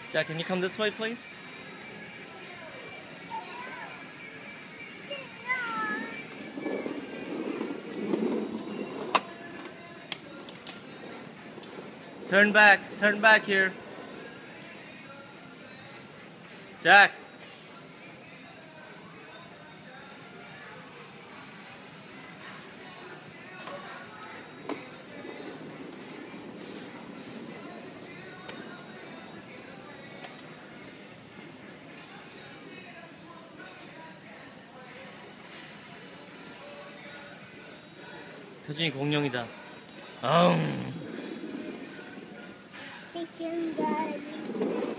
Jack, can you come this way, please? Turn back here. Jack. 태준이 공룡이다. 엉. Fishing garden.